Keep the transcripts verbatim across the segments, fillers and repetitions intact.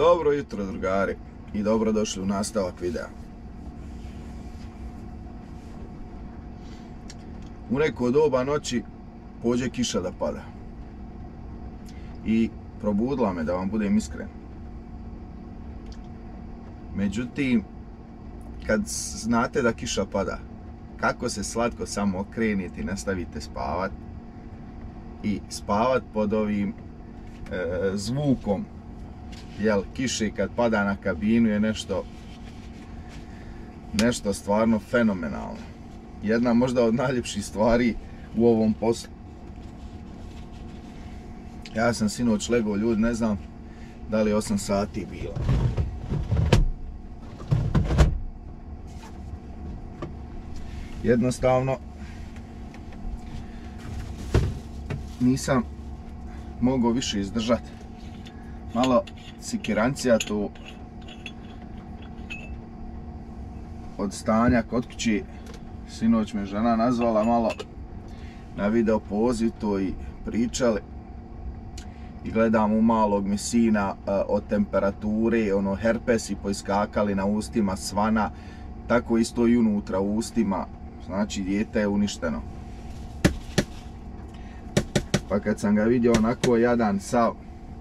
Dobro jutro drugari i dobrodošli u nastavak videa. U neko doba noći pođe kiša da pada i probudila me, da vam budem iskren. Međutim, kad znate da kiša pada, kako se slatko samo okrenite i nastavite spavat i spavat pod ovim e, zvukom jel, kiše kad pada na kabinu je nešto nešto stvarno fenomenalno. Jedna možda od najljepših stvari u ovom poslu. Ja sam sinoć legao, ljudi, ne znam da li osam sati bilo. Jednostavno nisam mogao više izdržati. Malo sikirancija tu od stanja kod kući. Sinoć me žena nazvala malo na video poziv to i pričali. I gledam u malog mi sina od temperature, ono herpesi poiskakali na ustima, svana, tako isto i unutra u ustima. Znači dijete je uništeno. Pa kad sam ga vidio onako jadan sav,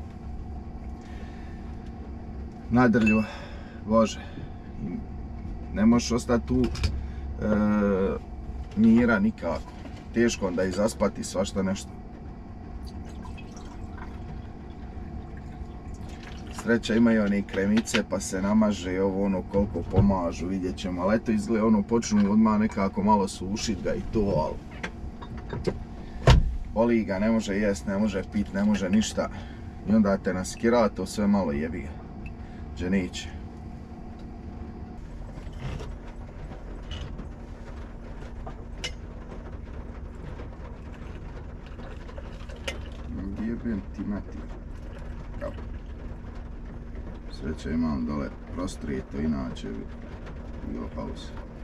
nadrlju, bože, ne možeš ostati tu e, mira nikako. Teško onda i zaspati svašta nešto. Sreća imaju one kremice pa se namaže ovo ono koliko pomažu, vidjet ćemo. Ali eto izgleda ono počnu odmah nekako malo sušit ga i to, ali boli ga, ne može jest, ne može pit, ne može ništa. I onda te naskira, to sve malo jebi ga. Dženić. Jebem ti mati. Kao. Sreća imam dole prostrijeto, inače bi bilo pauze.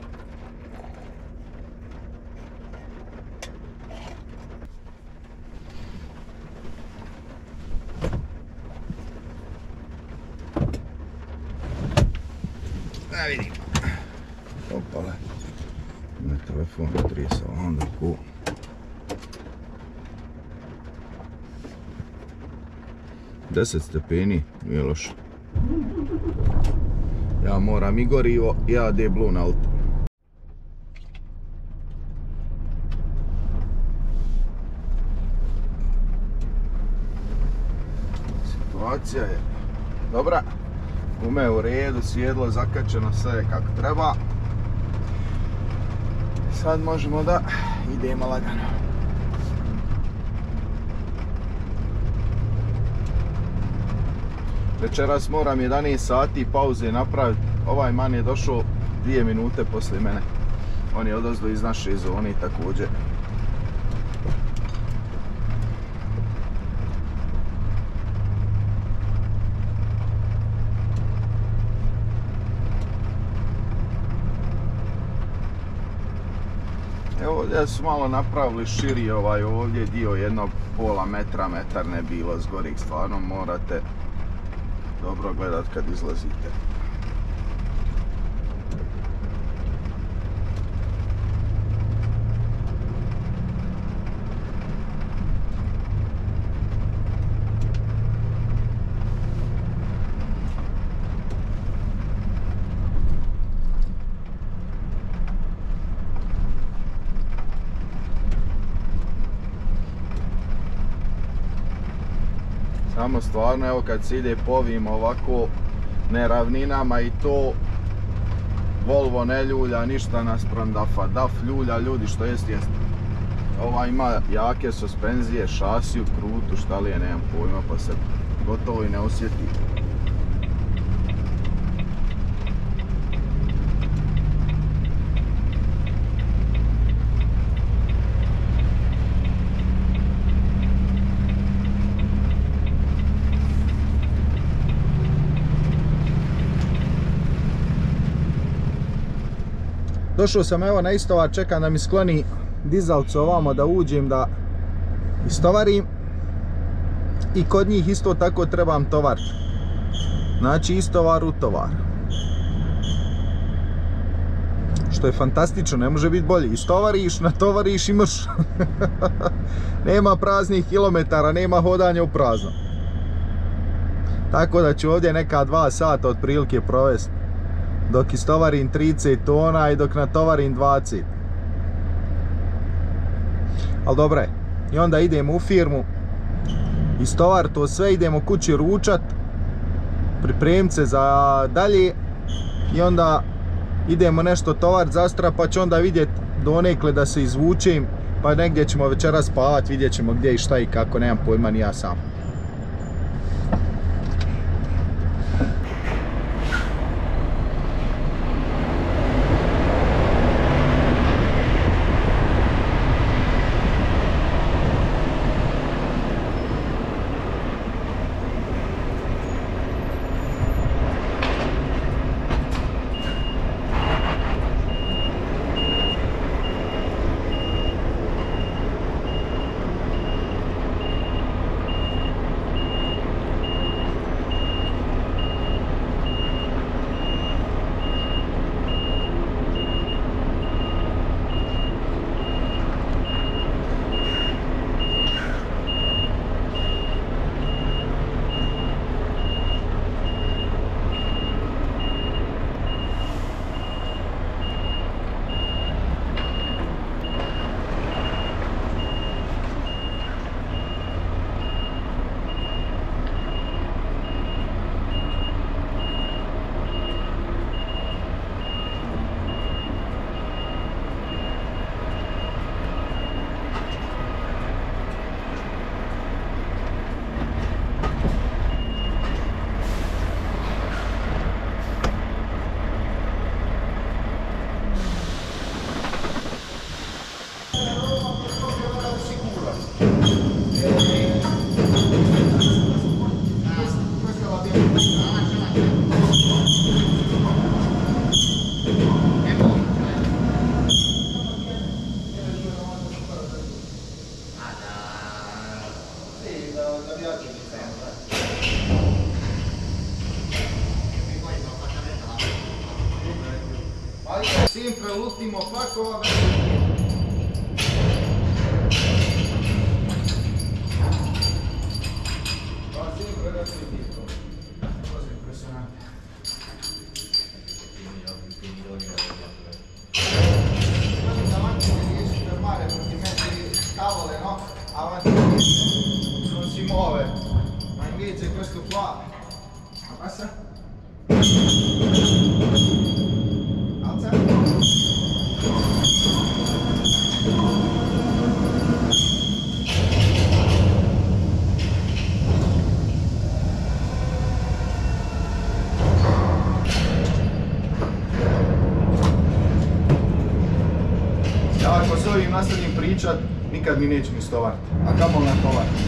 Da vidimo. Opale. Na telefon trisao, onda ku. deset stepeni, nije loše. Ja moram i gorivo i A D Blue na auto. Situacija je dobra. Gume je u redu, sjedlo zakačeno, sve kako treba. Sad možemo da idemo lagano. Večeras moram jedanaest sati pauze napraviti. Ovaj man je došao dvije minute poslije mene. On je odozdo iz naše zone također. Evo ovdje su malo napravili širi ovaj ovdje dio, jednog pola metra, metar ne bilo zgorih, stvarno morate dobro gledat kad izlazite. Samo stvarno, evo kad se ide po ovim ovako neravninama i to Volvo ne ljulja ništa naspram Dafa. Daf ljulja ljudi što jest jest. Ova ima jake suspenzije, šasiju, krutu, šta li je, nemam pojma, pa se gotovo i ne osjeti. Došao sam evo na istovar, čekam da mi skloni dizalcu ovamo da uđem da istovarim. I kod njih isto tako trebam tovar. Znači istovar u tovar. Što je fantastično, ne može biti bolje. Istovariš, natovariš i mrš. Nema praznih kilometara, nema hodanja u prazno. Tako da ću ovdje neka dva sata otprilike provesti. Dok istovarim trideset tona i dok natovarim dvadeset. Ali dobro je. I onda idemo u firmu. Istovar to sve, idemo kući ručat. Pripremit se za dalje. I onda idemo nešto tovar zastra, pa ću onda vidjeti donekle da se izvučem. Pa negdje ćemo večeras spavat, vidjet ćemo gdje i šta i kako, nemam pojma ni ja sam. Sempre l'ultimo pacco. Cosa impressionante. Davanti non riesci a fermare perché metti cavole, no? Avanti non si muove, ma invece questo qua passa. Alza. Ja ako s ovim nastavim pričat, nikad mi neće ni stovariti, a kamoli natovariti.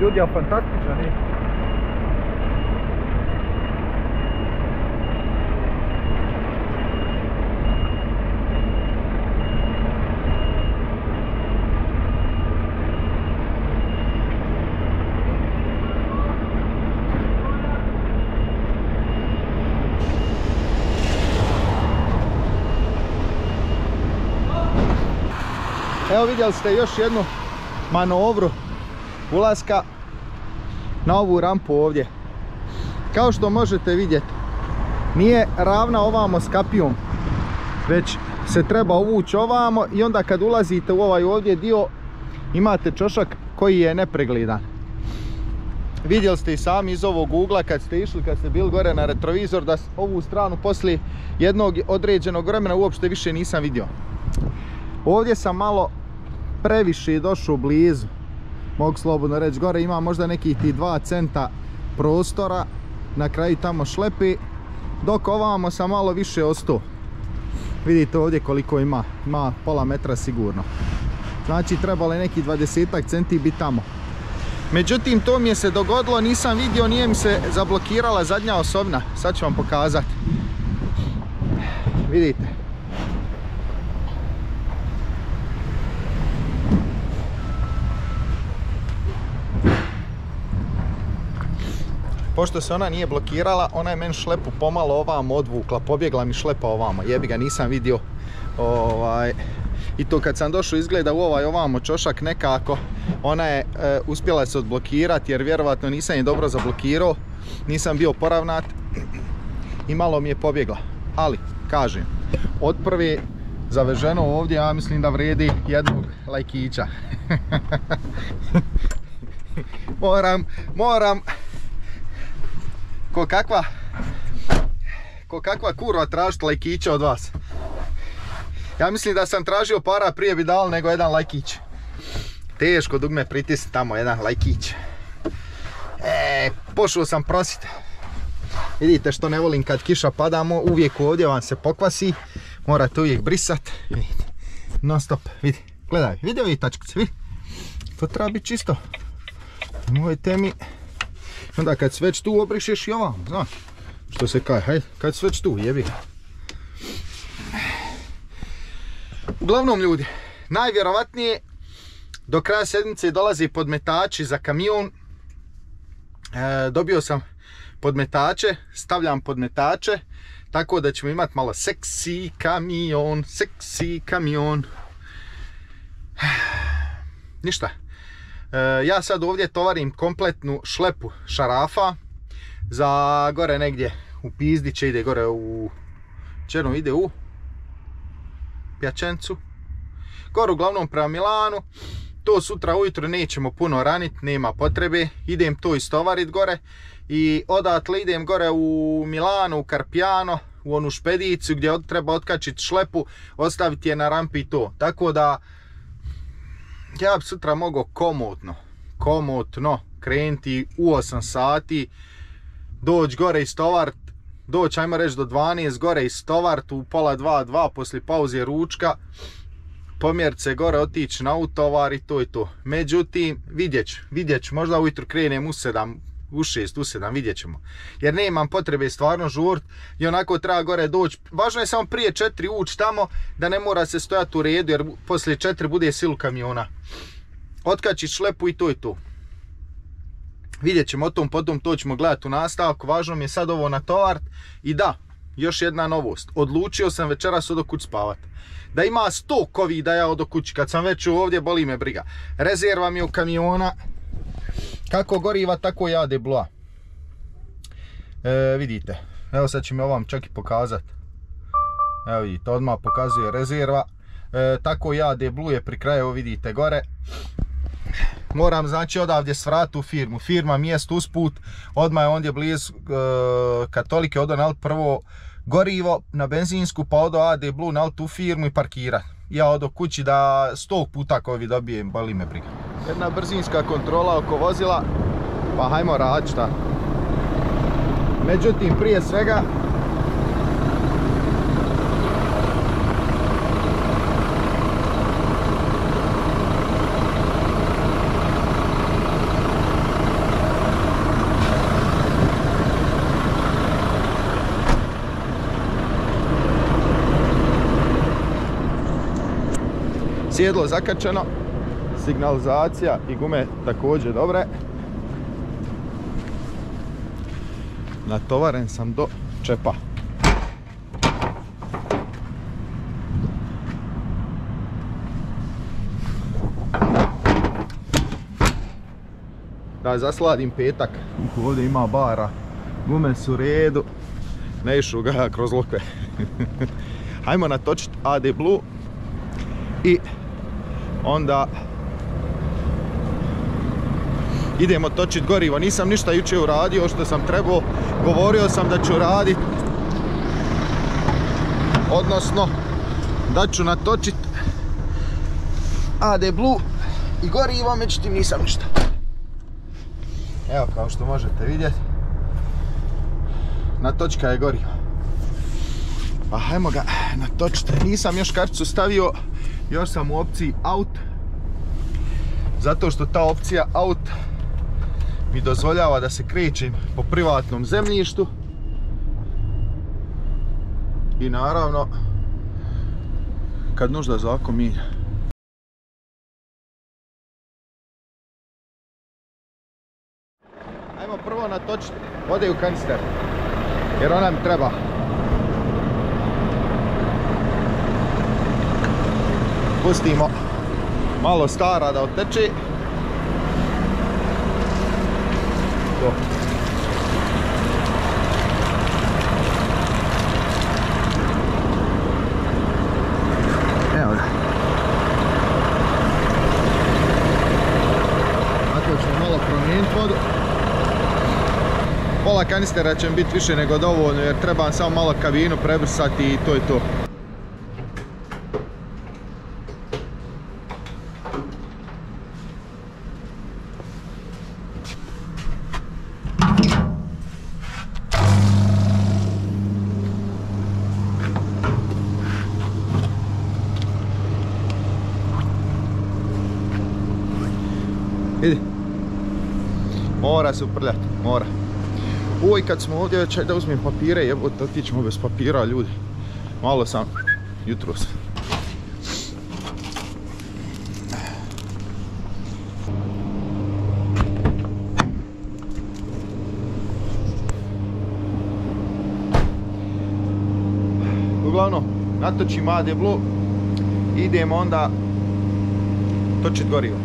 ljudi, a fantastičan je. Evo vidjeli ste još jednu manovru ulaska na ovu rampu ovdje. Kao što možete vidjeti, nije ravna ovamo s kapijom, već se treba uvući ovamo i onda kad ulazite u ovaj ovdje dio imate čošak koji je nepregledan. Vidjeli ste i sami iz ovog ugla kad ste išli, kad ste bili gore na retrovizor, da ovu stranu poslije jednog određenog vremena uopšte više nisam vidio. Ovdje sam malo previše došao blizu, mogu slobodno reći, gore ima možda nekih ti dva centa prostora, na kraju tamo šlepi, dok ovamo sam malo više ostao. Vidite ovdje koliko ima, ima pola metra sigurno. Znači trebalo je neki dvadesetak centi biti tamo. Međutim, to mi je se dogodilo, nisam vidio, nije mi se zablokirala zadnja osobna. Sad ću vam pokazati. Vidite. Pošto se ona nije blokirala, ona je meni šlepu pomalo ovamo odvukla, pobjegla mi šlepa ovamo, jebi ga, nisam vidio. Ovaj, i to kad sam došao izgleda u ovaj ovamo čošak nekako, ona je e, uspjela se odblokirati jer vjerovatno nisam je dobro zablokirao, nisam bio poravnat i malo mi je pobjegla. Ali, kažem, od prve zaveženo ovdje, ja mislim da vredi jednog lajkića. moram, moram, ko kakva, ko kakva kurva tražiti lajkića od vas. Ja mislim da sam tražio para prije bi dal nego jedan lajkić. Teško dugme pritisni tamo jedan lajkić. E, pošao sam prosit. Vidite što ne volim kad kiša padamo, uvijek ovdje vam se pokvasi. Morate uvijek brisat. Vidite, non stop, vidi, gledaj, vidi ovi tačkice, vidi. To treba biti čisto. Nemojte mi. Onda kad si već tu obrišeš i ovam, znaš. Što se kaj, hajde, kad si već tu, jebi ga. Uglavnom ljudi, najvjerovatnije do kraja sedmice dolazi podmetači za kamion. E, dobio sam podmetače, stavljam podmetače, tako da ćemo imati malo seksi kamion, seksi kamion. Ništa. E, ja sad ovdje tovarim kompletnu šlepu šarafa za gore negdje u Pizdiće, ide gore u Černo, ide u Pjačencu, gore uglavnom prema Milanu. To sutra ujutro nećemo puno raniti, nema potrebe, idem to istovarit gore i odatle idem gore u Milanu, u Carpiano, u onu špediciju gdje treba otkačiti šlepu, ostaviti je na rampi i to. Tako da ja bi sutra mogao komotno, komotno krenuti u osam sati, doći gore istovarit, doći ajmo reći do dvanaest, gore istovarit u pola dva, dva poslije pauze ručka, pomjerit se gore, otići na utovar i to i to. Međutim, vidjet ću, vidjet ću, možda ujutro krenem u sedam, u šest, u sedam, vidjet ćemo. Jer nemam potrebe stvarno žurt i onako treba gore doći. Važno je samo prije četiri ući tamo, da ne mora se stojati u redu, jer poslije četiri bude silu kamiona. Otkačit šlepu i to i to. Vidjet ćemo o tom, potom to ćemo gledati u nastavku. Važno mi je sad ovo natovart. I da, još jedna novost. Odlučio sam večeras odo kuć spavat. Da ima sto kovi da ja odo kući. Kad sam već ovdje, boli me briga. Rezerva mi je u kamiona. Kako goriva, tako ja debloa. E, vidite. Evo sad će mi ovam čak i pokazat. Evo vidite, odmah pokazuje rezerva. E, tako ja debluje pri kraju, evo vidite gore. Moram znači odavdje svrati u firmu. Firma mjesto usput, odmah je ondje blizu e, Katolike, odo nalit prvo gorivo na benzinsku, pa odo A D Blue nalit u firmu i parkira. Ja odo kući da sto puta kovi dobijem, boli me briga. Jedna brzinska kontrola oko vozila, pa hajmo raditi šta. Međutim, prije svega Sjedlo zakačeno, signalizacija i gume također dobre. Natovaren sam do čepa. Da zasladim petak. Ovdje ima bara, gume su u redu, ne išu ga kroz lokve. Hajmo natočiti A D Blue i onda idemo točiti gorivo. Nisam ništa jučer uradio što sam trebao, govorio sam da ću raditi, odnosno da ću natočiti A D Blue i gorivo, međutim nisam ništa. Evo, kao što možete vidjeti, natočka je gorivo. Pa hajmo ga natočiti. Nisam još karticu stavio, još sam u opciji out, zato što ta opcija out mi dozvoljava da se krećem po privatnom zemljištu i naravno kad nužda zakon mijenja. Ajmo prvo natočiti vode u kanister, jer ona mi treba. Pustimo malo stara da oteče. To. Evo ga. Tako ćemo malo promijeniti vodu. Pola kanistera će mi biti više nego dovoljno jer trebam samo malo kabinu prebrisati i to je to. Idi. Mora se uprljati, mora. Oj, kad smo ovdje već, da uzmem papire, jebote, otićemo bez papira, ljudi. Malo sam, jutros. Uglavnom, natočim A D Blue, idemo onda točiti gorivo.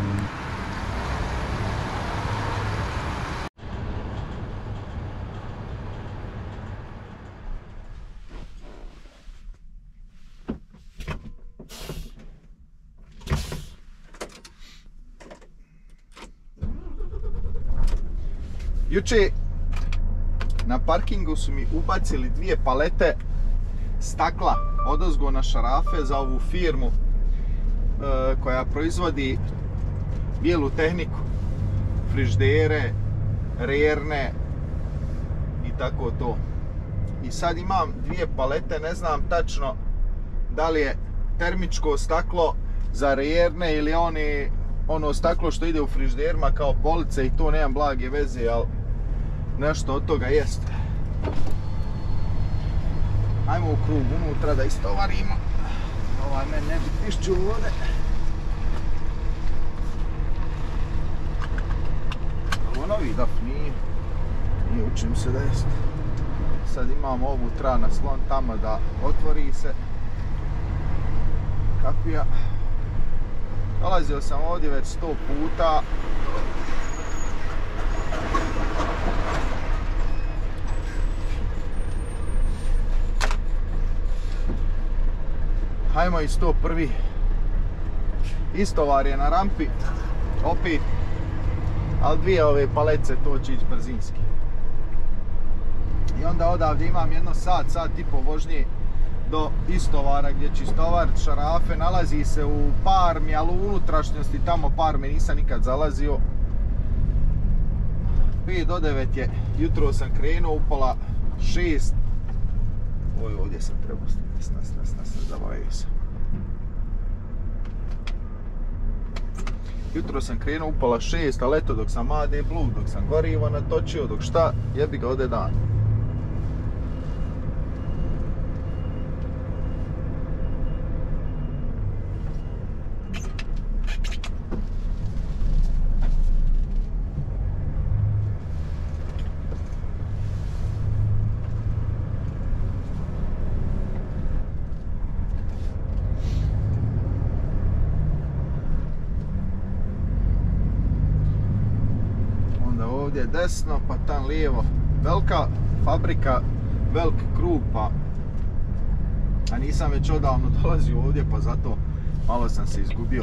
Juče na parkingu su mi ubacili dvije palete stakla odozgo na šarafe za ovu firmu e, koja proizvodi bijelu tehniku, frižidere, rerne i tako to. I sad imam dvije palete, ne znam tačno da li je termičko staklo za rerne ili oni, ono staklo što ide u frižiderima kao police i to, nemam blage veze, ali nešto od toga jest. Ajmo u krug unutra da istovarimo. Ovaj men ne bi pišću vode. Ovo novi daf nije. Nije, učim se da jest. Sad imamo ovu tra naslon tamo da otvori se. Kapija. Dolazio sam ovdje već sto puta. Hajmo i sto prvi. Istovar je na rampi. Opet. Ali dvije ove palece to će ići brzinski. I onda odavdje imam jedno sat, sat i po vožnje do istovara gdje će istovariti šarafe. Nalazi se u Parmi, ali u unutrašnjosti tamo Parmi nisam nikad zalazio. pet do devet je, jutro sam krenuo, u pola šest. Oj, ovdje sam trebao snimati, snas, snas, snas, zaboravio sam. Jutro sam krenuo u pola šest, ali eto dok sam A D Blue, dok sam gorivo natočio, dok šta, jebi ga ode dan. onda ovdje desno, pa tam lijevo. Velika fabrika, veliki krug, pa... A nisam već odavno dolazio ovdje, pa zato malo sam se izgubio.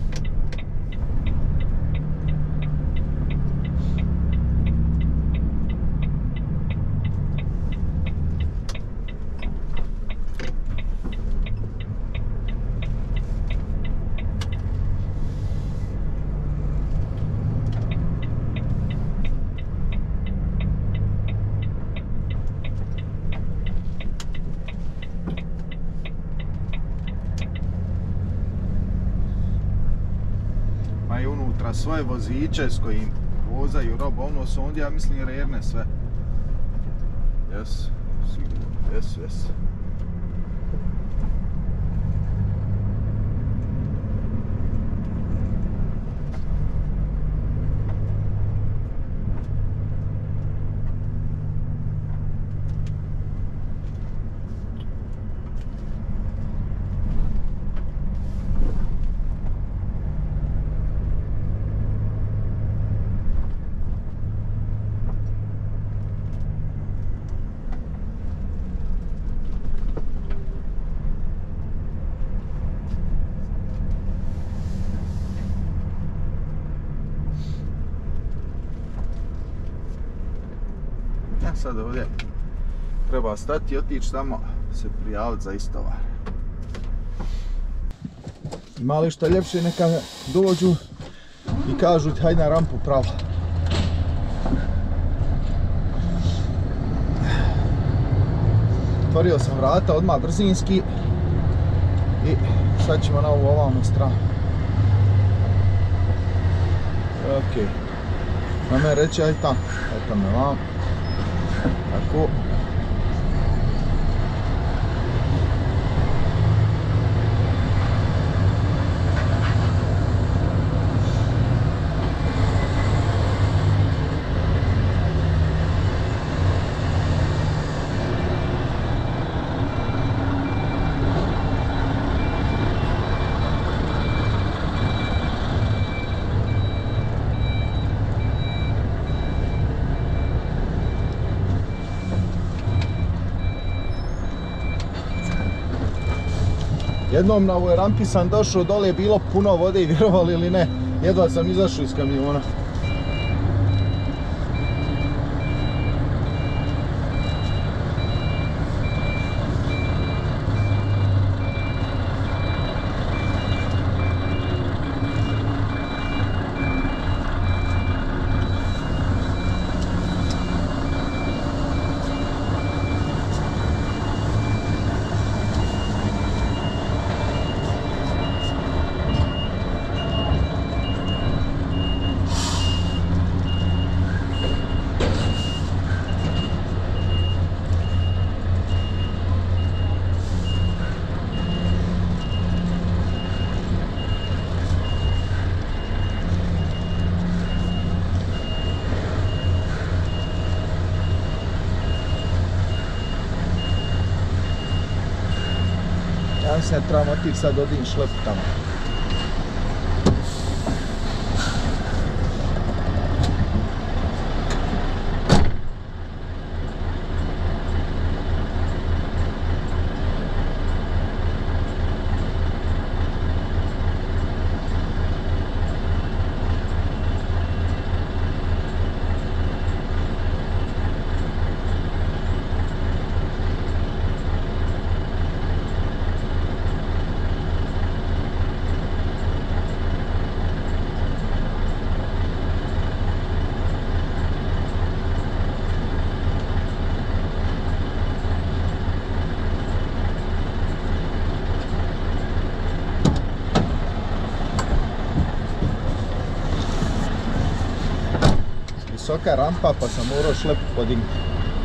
I unutra svoje voziće s kojim vozaju robu, ono su ondje, ja mislim, rerne sve. Jes, sigurno, jes, jes. Sad ovdje treba stati i otići tamo se prijaviti za istovar. Ima li šta ljepše, neka dođu i kažu ti hajde na rampu pravo. Otvorio sam vrata odmah brzinski i sad ćemo na ovu ovamo stranu. Ok, na me reći aj tam, aj tam me vam. Tako. Jednom na ovoj rampi sam došao, dole je bilo puno vode i vjerovali ili ne, jedva sam izašao iz kamiona. Ja mislim da trebamo otići sad odim šlepu tamo. Visoka rampa pa sam morao šlepu podignuti.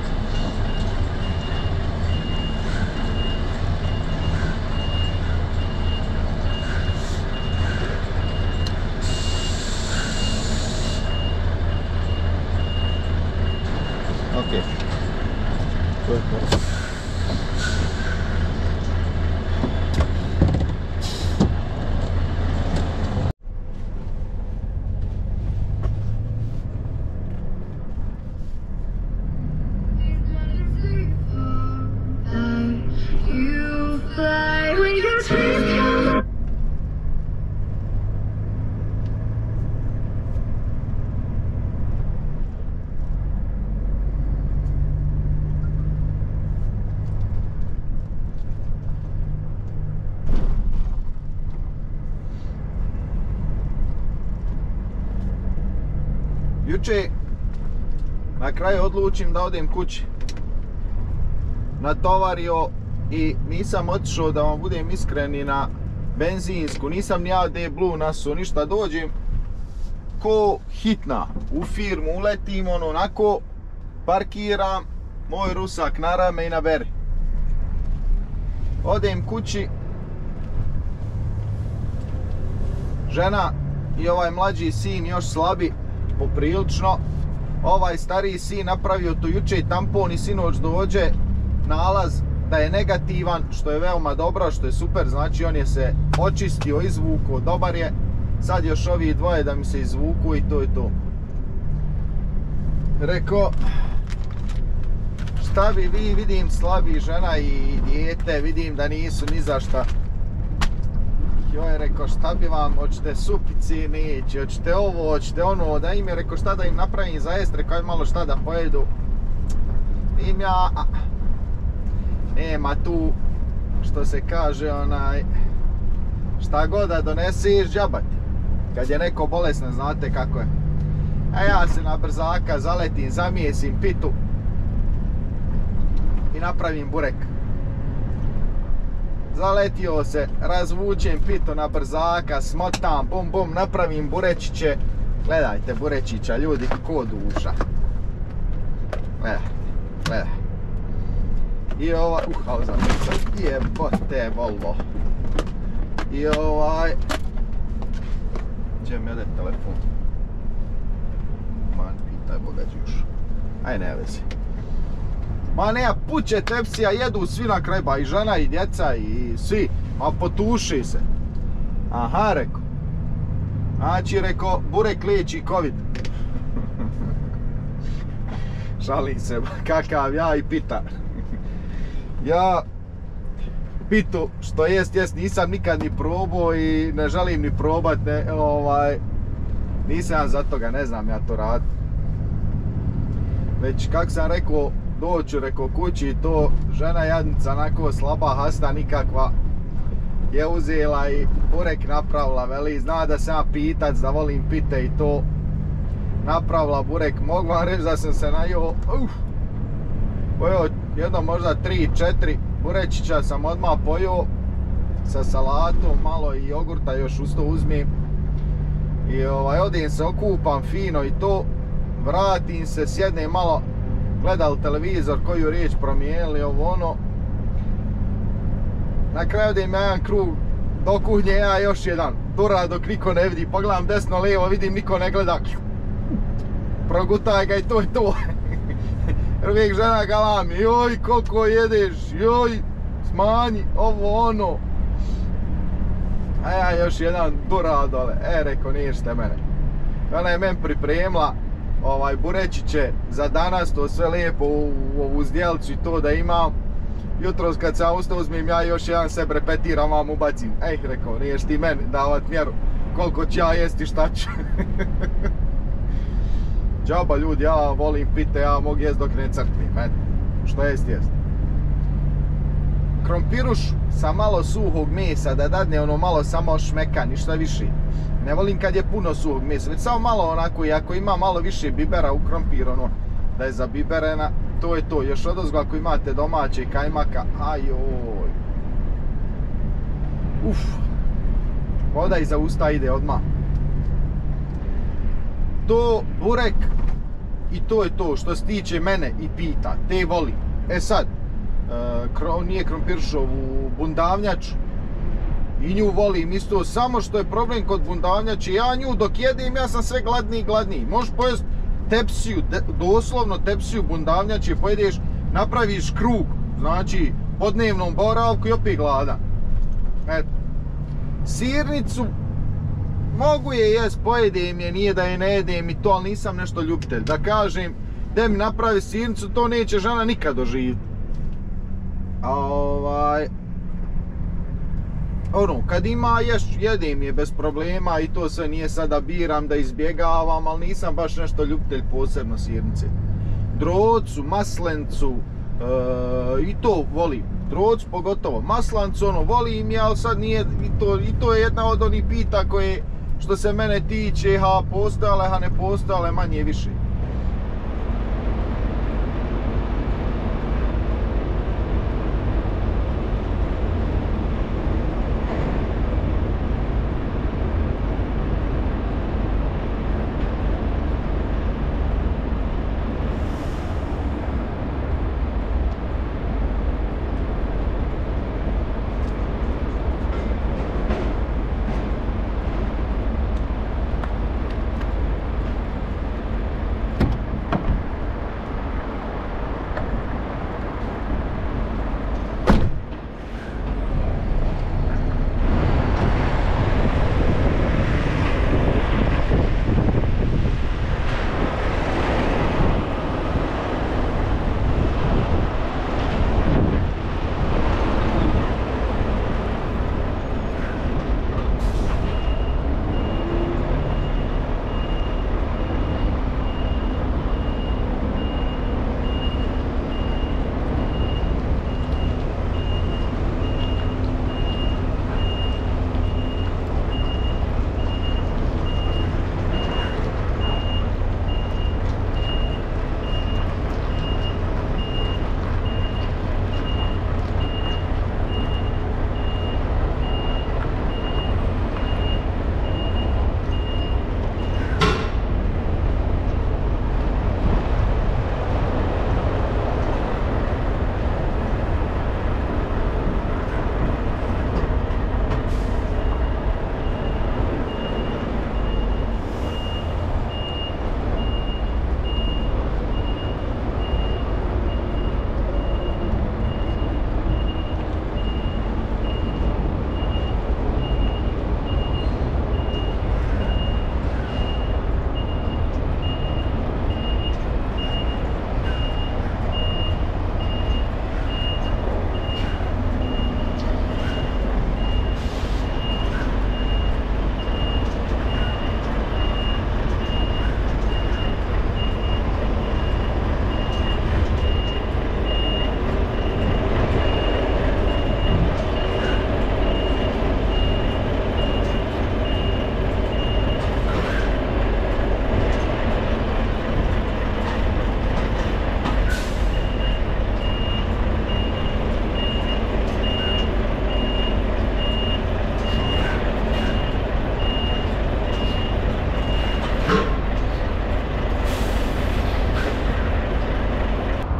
Ok, to je to. teče, na kraju odlučim da odem kući. Natovario i nisam otišao, da vam budem iskreni, na benzinsku, nisam ni A D Blue nasuo, ništa, dođem ko hitna u firmu, uletim, ono, onako, parkiram, moj rusak na rame i naberi. Odem kući, žena i ovaj mlađi sin još slabi, poprilično. Ovaj stariji sin napravio to juče tampon i sinoć dođe nalaz da je negativan, što je veoma dobro, što je super, znači on je se očistio, izvukao, dobar je. Sad još ovi dvoje da mi se izvuku i to je to. Rekao, šta bi vi, vidim slabi žena i dijete, vidim da nisu ni za šta. Joj, rekao, šta bi vam, hoćete supici, neće, hoćete ovo, hoćete ono, da im je, rekao, šta da im napravim za jest, rekao, malo šta da pojedu. Im ja, a, nema tu, što se kaže, onaj, šta god da doneseš, džabati. Kad je neko bolesno, znate kako je. A ja se na brzaka zaletim, zamijesim pitu i napravim burek. Zaletio se, razvučem pitu na brzaka, smotam, bum bum, napravim burečiće. Gledajte burečića, ljudi, ko duša. Gledajte, gledajte. I ovaj, uhao za me, jebote volvo. I ovaj, gdje mi ode telefon? Man, pitaj Boga Đuš. Aj, ne vezi. Ma nema puće tepsija, jedu svi na kraj, ba i žena i djeca i svi. Ma potuši se. Aha, rekao. Znači, rekao, burek liječi covid. Šalim se, kakav ja i pita. Ja pitu, što jest, jest, nisam nikad ni probao i ne želim ni probat, ne, ovaj, nisam za toga, ne znam ja to rad. Već, kak sam rekao, doću, rekao, kući i to, žena jadnica, onako slaba hasta nikakva, je uzela i burek napravila, veli, zna da sam ja pitac, da volim pite i to, napravila burek, mogu vam reći da sam se najio, uf, pojeo jedno možda tri četiri burečića sam odmah pojeo sa salatom, malo i jogurta još uz to uzmem i ovaj, odim se, okupam fino i to, vratim se, sjednem malo, gledal televizor, koju riječ promijenili, ovo ono. Na kraju odem ja jedan krug do kuhnje, ja još jedan, dura dok niko ne vidi, pogledam desno, lijevo, vidim niko ne gleda, progutaj ga i to je to. Uvijek žena galami, joj koliko jedeš, joj smanji, ovo ono. A ja još jedan dura dole, e reko nište mene. Ona je men pripremila ovaj burečiće za danas, to sve lijepo u ovu zdjelcu i to da imam. Jutros kad sam ustao uzmem ja još jedan sebe repetiram, vam ubacim. Ej, rekao, niješ ti meni davat mjeru koliko ću ja jesti, šta ću. Džaba ljudi, ja volim pite, ja mogu jest dok ne crknem, eto, što jest jest. Krompiruš sa malo suhog mesa, da dadne ono malo samo šmeka, ništa više. Ne volim kad je puno suhog mesa, već samo malo onako, i ako ima malo više bibera u krompir, ono, da je zabiberena, to je to. Još odozgo ako imate domaće kajmaka, ajoj. Uf, voda iza usta ide odmah. To burek i to je to što se tiče mene i pita, te volim. E sad, e, kro, nije krompiršovu bundavnjaču i nju volim isto, samo što je problem kod bundavnjače, ja nju dok jedem ja sam sve gladniji i gladniji. Možeš pojest tepsiju, de, doslovno tepsiju bundavnjače, pojedeš, napraviš krug, znači po dnevnom boravku i opet gladan. Eto, sirnicu mogu je jest, pojedem je, nije da je ne jedem i to, ali nisam nešto ljubitelj. Da kažem, da mi napravi sirnicu, to neće žena nikad doživjeti. A ovaj... Ono, kad ima ješ, jedem je bez problema i to sve, nije sada biram da izbjegavam, ali nisam baš nešto ljubitelj posebno sirnice. Drocu, maslencu, e, i to volim. Drocu pogotovo, maslancu, ono, volim ja, ali sad nije, i to, i to je jedna od onih pita koje, što se mene tiče, ha postojale, ha ne postojale, manje više.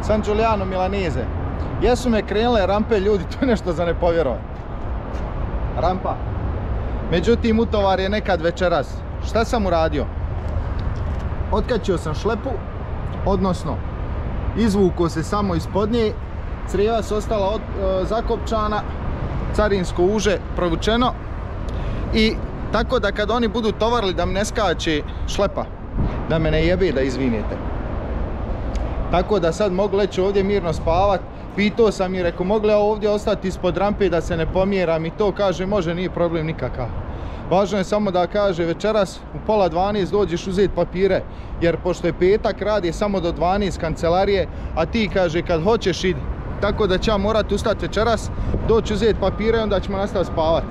San Giuliano Milanese. Jesu me krenule rampe, ljudi, to je nešto za ne povjerovati. Rampa. Međutim, utovar je nekad večeras. Šta sam uradio? Otkačio sam šlepu, odnosno izvukao se samo ispod nje, crijeva su ostala od, e, zakopčana, carinsko uže provučeno i tako da kad oni budu tovarili da mi ne skače šlepa, da me ne jebe da izvinete. Tako da sad mogu leći ovdje mirno spavat. Pitao sam i rekao, mogu li ovdje ostati ispod rampe da se ne pomjeram, i to kaže može, nije problem nikakav. Važno je samo da kaže večeras u pola dvanaest dođeš uzeti papire, jer pošto je petak radi samo do dvanaest kancelarije, a ti kaže kad hoćeš idi. Tako da će ja morat ustati večeras, doći uzeti papire i onda ćemo nastaviti spavati.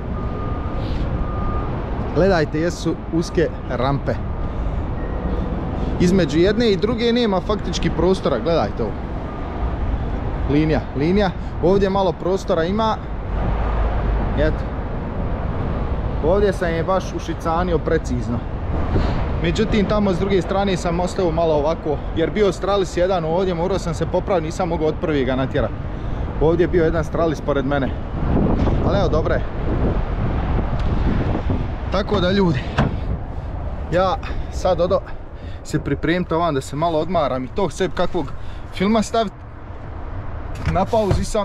Gledajte, jesu uske rampe. Između jedne i druge nema faktički prostora, gledajte ovo. Linija, linija, ovdje malo prostora ima. Eto. Ovdje sam je baš ušicanio precizno. Međutim, tamo s druge strane sam ostavio malo ovako, jer bio stralis jedan ovdje, morao sam se popraviti, nisam mogao od prvi ga natjerati. Ovdje je bio jedan stralis pored mene. Ali evo, dobro je. Tako da ljudi, ja sad odo se pripremiti ovam da se malo odmaram i tog sebi kakvog filma staviti. Na pauzi sam.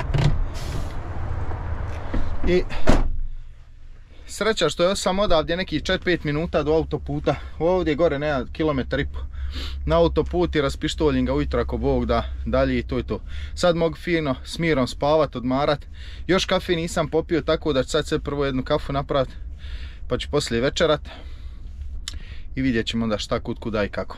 I sreća što je sam odavdje nekih četiri pet minuta do autoputa. Ovdje gore nema kilometar i po. Na autoput i raspištoljim ga ujutro ako Bog da dalje i to je to. Sad mogu fino s mirom spavat, odmarat. Još kafe nisam popio, tako da ću sad se prvo jednu kafu napraviti, pa ću poslije večerat i vidjet ćemo onda šta kud kuda i kako.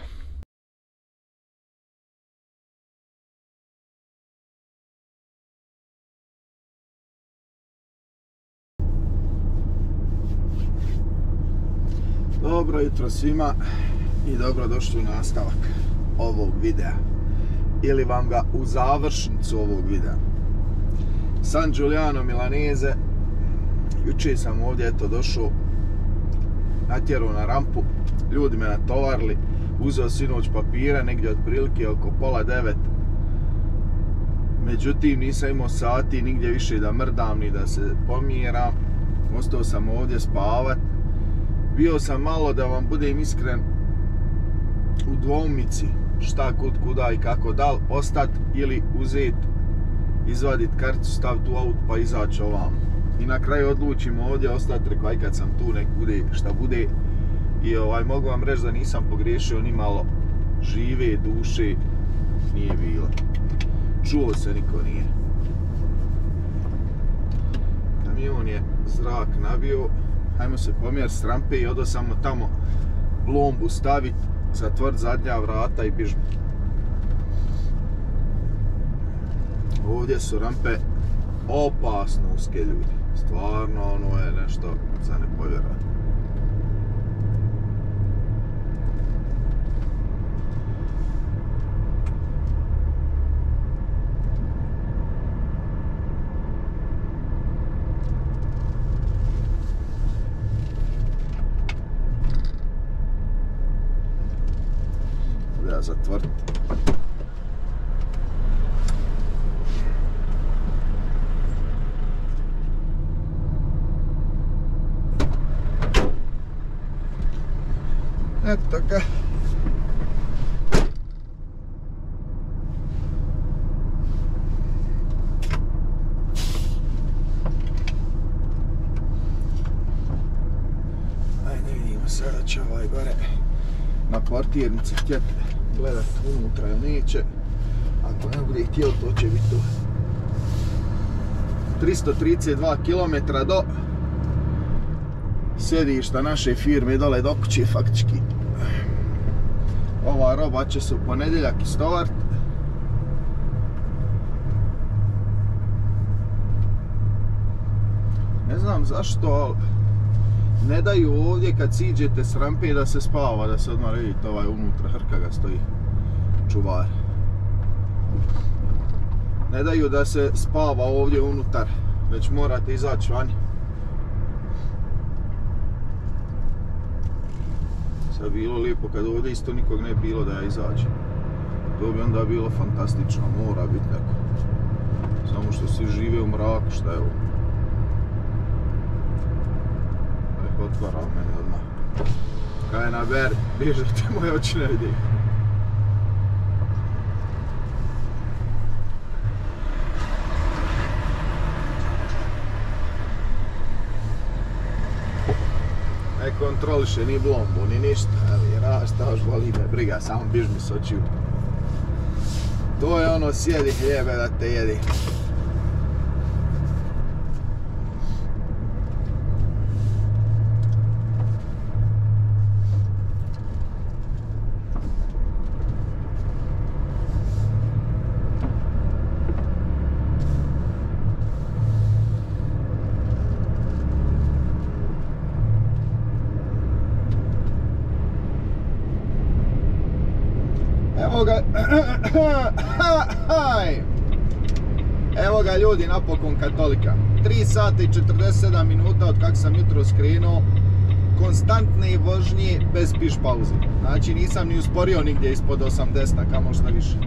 Dobro jutro svima i dobrodošli u nastavak ovog videa, ili vam ga u završnicu ovog videa. San Giuliano Milanese, jučer sam ovdje eto došao, natjerao na rampu, ljudi me natovarili, uzeo sinoć papira negdje otprilike oko pola devet. Međutim, nisam imao sati nigdje više da mrdam ni da se pomjeram, ostao sam ovdje spavat. Bio sam malo, da vam budem iskren, u dvoumici šta kud kuda i kako, da li ostat ili uzet, izvadit karticu, staviti u auto pa izaći ovam. I na kraju odlučim ovdje ostati, rekao aj kad sam tu nek bude šta bude. I ovaj, mogu vam reći da nisam pogriješio ni malo, žive duše nije bilo. Čuo se niko nije. Kamion je zrak nabio. Hajmo se pomjeriti s rampe i odo samo tamo blombu staviti, zatvorit zadnja vrata i bižmo. Ovdje su rampe opasno uske, ljudi. Stvarno, ono je nešto za ne povjerovati. Zatvoriti. Eto ga. Ajde vidimo sada će ovaj gore na kvartirnici htjeti gledat unutra ili neće. Ako ne bude htjelo, to će biti to. tristo trideset dva kilometra do sjedišta naše firme dole do kuće faktički. Ova roba će se u ponedjeljak istovart. Ne znam zašto, ali ne daju ovdje kad siđete s rampe da se spava, da se odmah vidite ovaj unutra, hrka ga stoji čuvar. Ne daju da se spava ovdje unutar, već morate izaći vani. Sad bilo lijepo kad ovdje isto nikog ne bilo da ja izađem. To bi onda bilo fantastično, mora biti neko. Samo što svi žive u mraku, šta je ovo? Nek otvara meni odmah. Kaj je na ber, biš da te moje oči ne vidi. Ne kontroliše ni blombu, ni ništa, ali rastaš, boli me briga, samo biš mi s očiju. To je ono, sjedi hljebe da te jedi. Evo ga, evo ga ljudi, napokon katolika. tri sata i četrdeset sedam minuta od kak sam jutro skrenuo, konstantne vožnje bez piš pauze. Znači nisam ni usporio nigdje ispod osamdeset, kamo šta više.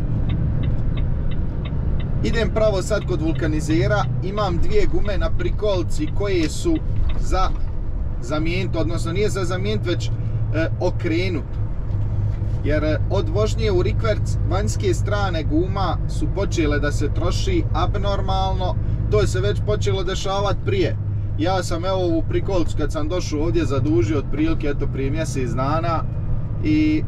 Idem pravo sad kod vulkanizera, imam dvije gume na prikolci koje su za zamijenit, odnosno nije za zamijenit, već e, okrenut. Jer od vožnje u rikverc vanjske strane guma su počele da se troši abnormalno, to je se već počelo dešavati prije. Ja sam evo ovu prikolcu kad sam došao ovdje zadužio otprilike eto prije mjesec dana i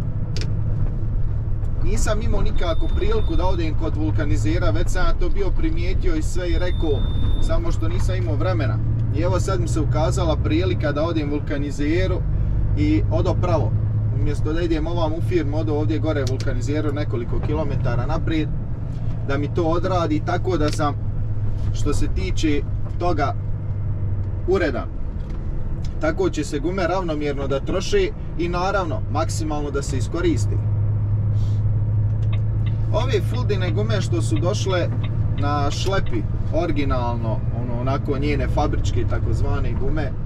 nisam imao nikako priliku da odem kod vulkanizera, već sam ja to bio primijetio i sve i rekao, samo što nisam imao vremena. I evo sad mi se ukazala prilika da odem vulkanizeru i odo pravo. Umjesto da idem ovam u firmu, odo ovdje gore vulkanizeru nekoliko kilometara naprijed, da mi to odradi, tako da sam, što se tiče toga, uredan. Tako će se gume ravnomjerno da troše i naravno, maksimalno da se iskoristi. Ove Fuldine gume što su došle na šlepi, originalno, ono, onako njene fabričke takozvane gume, e,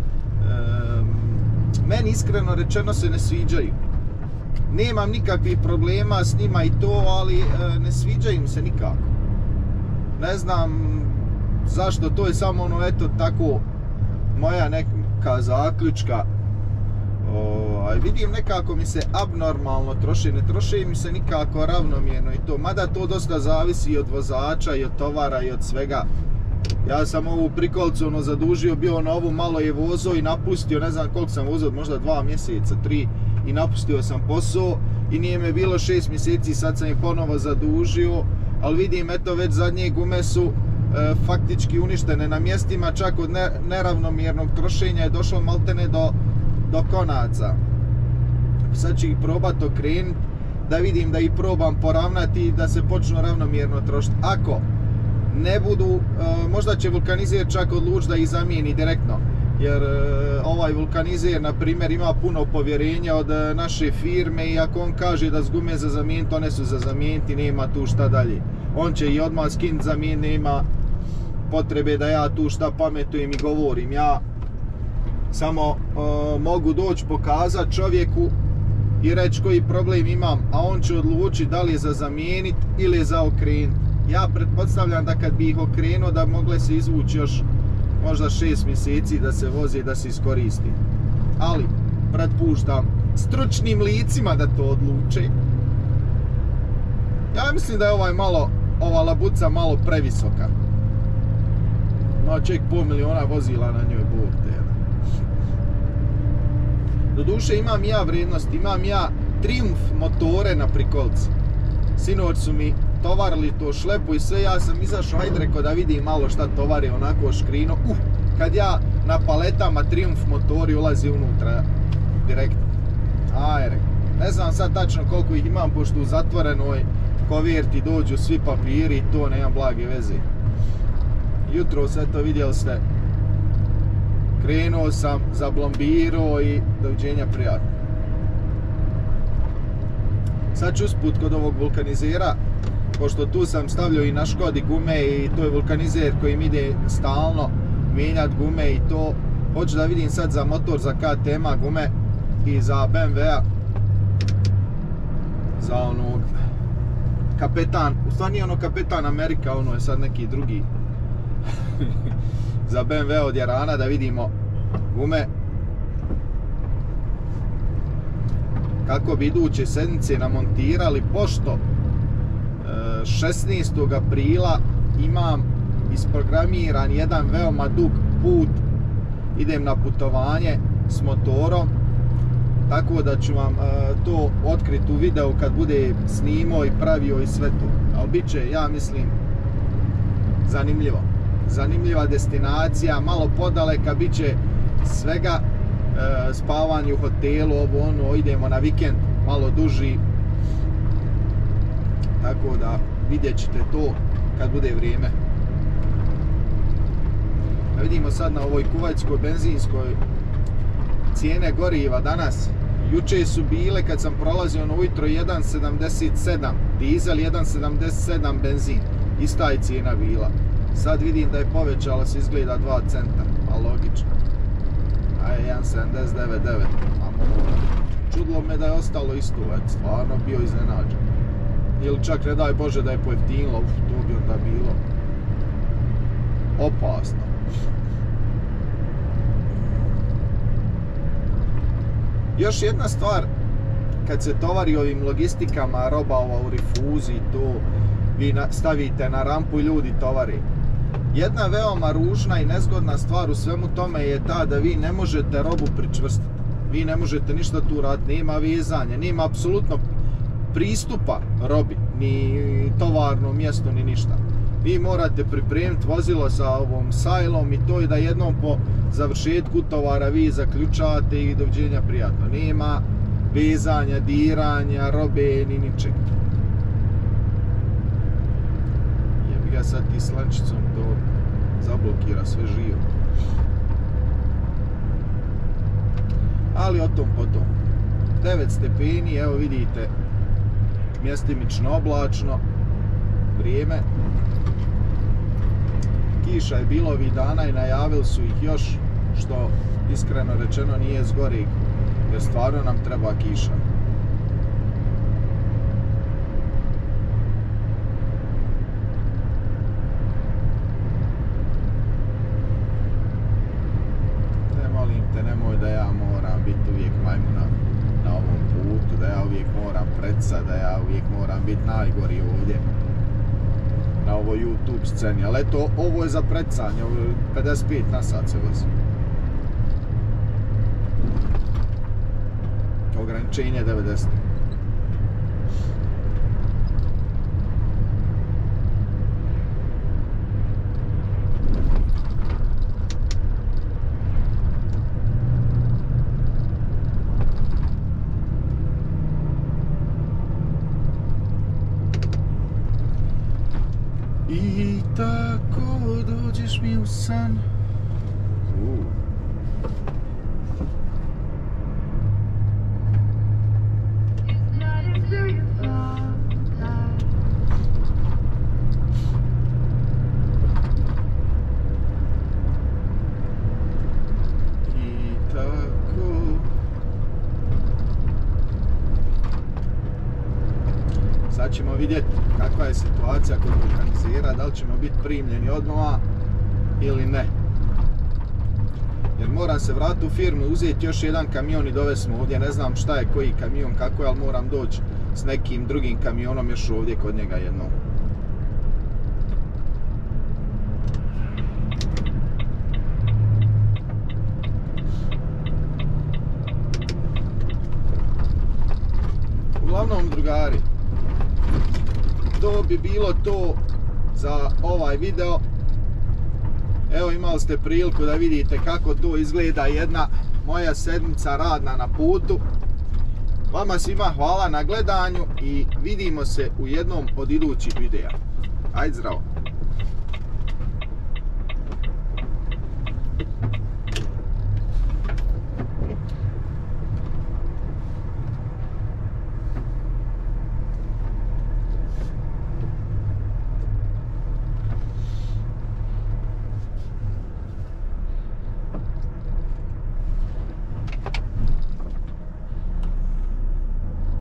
meni iskreno rečeno se ne sviđaju. Nemam nikakvih problema s njima i to, ali e, ne sviđaju mi se nikako. Ne znam zašto, to je samo ono, eto, tako, moja neka zaključka. O, vidim nekako mi se abnormalno troši, ne troši mi se nikako ravnomjerno i to, mada to dosta zavisi i od vozača i od tovara i od svega. Ja sam ovu prikolcu ono zadužio, bio na ovu, malo je vozao i napustio, ne znam koliko sam vozao, možda dva mjeseca, tri, i napustio sam posao i nije me bilo šest mjeseci, sad sam je ponovo zadužio, ali vidim eto već zadnje gume su e, faktički uništene na mjestima, čak od ne, neravnomjernog trošenja je došlo maltene do, do konaca. Sad ću ih probat okrenuti, da vidim da ih probam poravnati i da se počnu ravnomjerno trošiti. Ako ne budu, možda će vulkanizer čak odlučiti da ih zamijeni direktno, jer ovaj vulkanizer na primjer ima puno povjerenja od naše firme i ako on kaže da su gume za zamijeniti, one su za zamijeniti, nema tu šta dalje. On će i odmah skinuti zamijen, nema potrebe da ja tu šta pametujem i govorim. Ja samo uh, mogu doći pokazati čovjeku i reći koji problem imam, a on će odlučiti da li je za zamijeniti ili je za okrenuti. Ja pretpostavljam da kad bi ih okrenuo da mogle se izvući još možda šest mjeseci da se vozi i da se iskoristi. Ali pretpuštam stručnim licima da to odluče. Ja mislim da je ovaj malo, ova labuca malo previsoka. No ček, pol miliona vozila na njoj borte. Doduše imam ja vrijednost, imam ja Triumf motore na prikolci. Sinoć su mi tovarili to šlepu i sve, ja sam izašao, ajde reko da vidim malo šta tovari, onako škrino. Uh, kad ja na paletama Triumf motori ulazi unutra direkt. Aj reko, ne znam sad tačno koliko ih imam, pošto u zatvorenoj koverti dođu svi papiri i to, nemam blage veze. Jutro sve to vidjeli ste. Krenuo sam, zablombirao i doviđenja prijatno. Sad ću usput kod ovog vulkanizera, pošto tu sam stavljao i na Škodi gume i to je vulkanizer koji mi ide stalno mijenjat gume i to. Hoću da vidim sad za motor, za K T M gume i za B M W-a, za onog kapetan, u stvari nije ono kapetan Amerika, ono je sad neki drugi za B M W od Jarana, da vidimo gume kako bi iduće sedmice namontirali, pošto šesnaestog aprila imam isprogramiran jedan veoma dug put, idem na putovanje s motorom, tako da ću vam uh, to otkriti u videu kad bude snimao i pravio i sve to. Ali bit će, ja mislim, zanimljivo. Zanimljiva destinacija, malo podaleka, bit će svega, uh, spavanje u hotelu, ovo ono, idemo na vikend, malo duži. Tako da vidjet ćete to kad bude vrijeme. Da vidimo sad na ovoj kuvajtskoj benzinskoj cijene goriva danas. Juče su bile, kad sam prolazio na ujutro, jedan sedamdeset sedam dizel, jedan sedamdeset sedam benzin. Ista je cijena bila. Sad vidim da je povećala, se izgleda dva centa, a logično. A je jedan sedamdeset devet devet. Čudilo me da je ostalo isto, et, stvarno bio iznenađen. Ili čak ne daj Bože da je pojeftinilo, uf, to bi onda bilo opasno. Još jedna stvar, kad se tovari ovim logistikama, roba ova u rifuzi, to vi stavite na rampu i ljudi tovari. Jedna veoma ružna i nezgodna stvar u svemu tome je ta da vi ne možete robu pričvrstiti. Vi ne možete ništa tu raditi, nema vezanja, nema apsolutno pristupa robi, ni tovarnom mjestu, ni ništa. Vi morate pripremiti vozilo sa ovom sajlom i to je da jednom po završetku tovara vi zaključate i doviđenja prijatno. Nema vezanja, diranja, robe, ni ničeg. Jebi ga sad ti slančicom to zablokira sve živo. Ali o tom potom. devet stepeni, evo vidite, mjestimično oblačno vrijeme. Kiša je bilo ovih dana i najavili su ih još, što iskreno rečeno nije zgoreg, jer stvarno nam treba kiša. Ne molim te, nemoj da ja moram biti uvijek majmuna na ovom putu, da ja uvijek moram predsat, da ja uvijek moram biti najgori ovdje na ovoj YouTube sceni, ali eto, ovo je za predsanje, ovo je pedeset pet na sat se vozi. Ograničenje devedeset. I tako dođeš mi u san. Uh. I tako. Sad ćemo vidjeti kakva je situacija kod vulkanizera, da li ćemo biti primljeni odmah ili ne. Jer moram se vratiti u firmu, uzeti još jedan kamion i dovesti ovdje, ne znam šta je koji kamion, kako je, ali moram doći s nekim drugim kamionom još ovdje kod njega jednom. Uglavnom, drugari, to bi bilo to za ovaj video. Evo, imali ste priliku da vidite kako to izgleda jedna moja sedmica radna na putu. Vama svima hvala na gledanju i vidimo se u jednom od idućih videa. Ajde, zdravo!